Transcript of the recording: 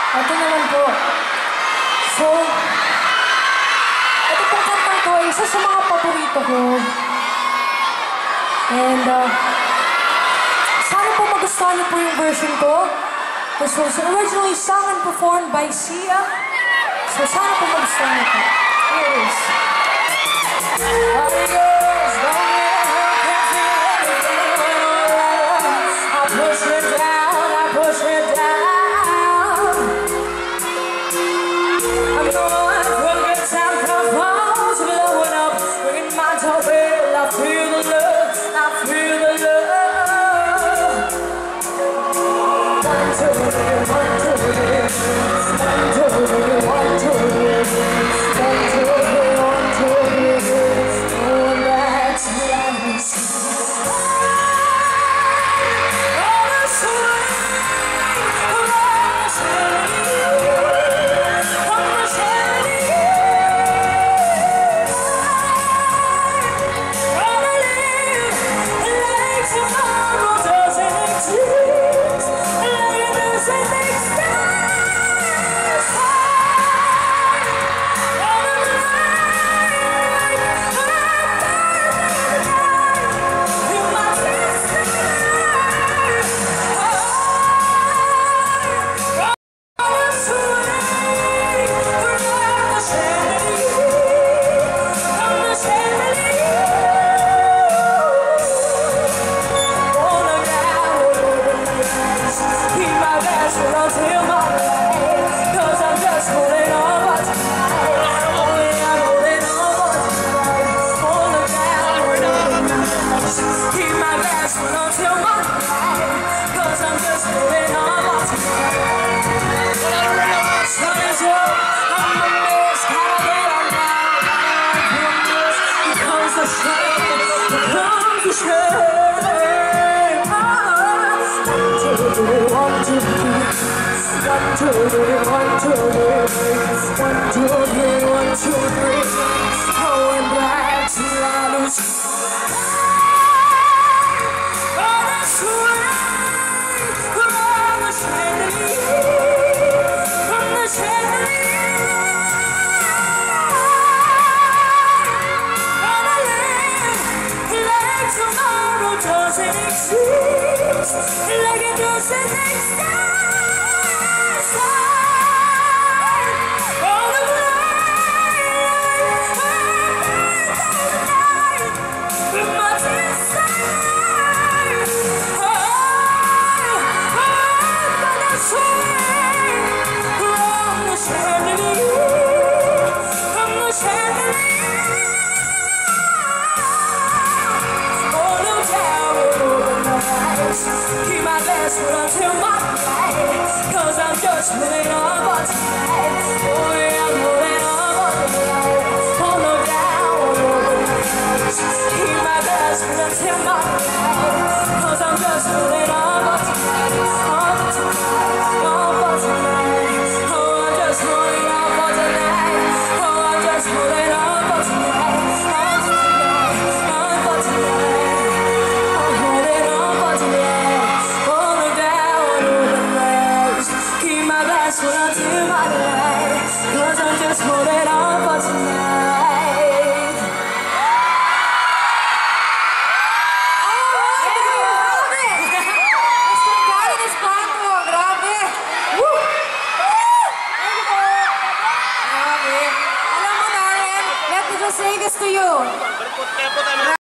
Ito naman po. So, ito pong kantang to ay isa sa mga paborito ko. And, sana po magustuhan niyo po yung version ko. This was originally sung and performed by Sia. So, sana po magustuhan niyo po. Here it is. Keep my best foot until my life, 'cause I'm just holding on for tonight. Oh yeah, I'm holding on for tonight. Oh no doubt, keep my best foot until my life, 'cause I'm just holding on for tonight. On for tonight, on for tonight. Oh, I'm just holding on for tonight. Oh, I'm just holding on for tonight. On for tonight, on for tonight. Until my life, 'cause I'm just holding on for tonight. Grabe! Mr. Gary Espanto, grabe! Woo! Thank you po! Grabe! Alam mo, Darren, let me just say this to you.